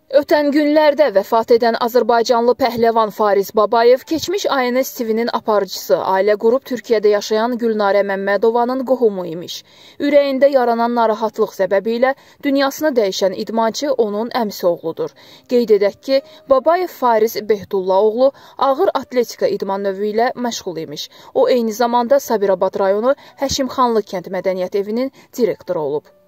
Ötən günlərdə vəfat edən Azərbaycanlı pəhləvan Fariz Babayev keçmiş ANS TV-nin aparıcısı, ailə qurub Türkiyədə yaşayan Gülnarə Məmmədovanın qohumu imiş. Ürəyində yaranan narahatlıq səbəbilə dünyasını dəyişən idmançı onun əmsi oğludur. Qeyd edək ki, Babayev Fariz Behdulla oğlu ağır atletika idman növü ilə məşğul imiş. O, eyni zamanda Sabirabad rayonu Həşimxanlı kənd mədəniyyət evinin direktoru olub.